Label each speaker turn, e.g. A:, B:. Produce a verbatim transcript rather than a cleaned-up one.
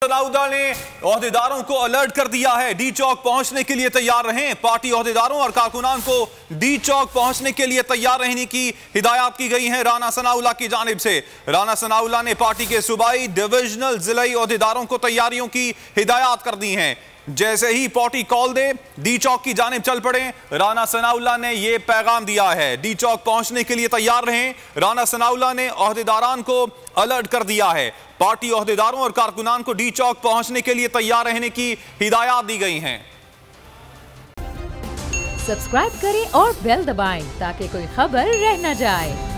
A: सनाउल्लाह ने ओहदेदारों को अलर्ट कर दिया है, डी चौक पहुंचने के लिए तैयार रहें। पार्टी ओहदेदारों और कारकुनान को डी चौक पहुंचने के लिए तैयार रहने की हिदायत की गई है राना सनाउल्लाह की जानिब से। राना सनाउल्लाह ने पार्टी के सूबाई, डिविजनल, जिलाई ओहदेदारों को तैयारियों की हिदायत कर दी हैं। जैसे ही पार्टी कॉल दे डी चौक की जानिब चल पड़े। राना सनाउल्लाह ने यह पैगाम दिया है, डी चौक पहुंचने के लिए तैयार रहें। राना सनाउल्लाह ने ओहदेदारान को अलर्ट कर दिया है। पार्टी ओहदेदारों और कारकुनान को डी चौक पहुंचने के लिए तैयार रहने की हिदायत दी गई हैं।
B: सब्सक्राइब करें और बेल दबाएं ताकि कोई खबर रह न जाए।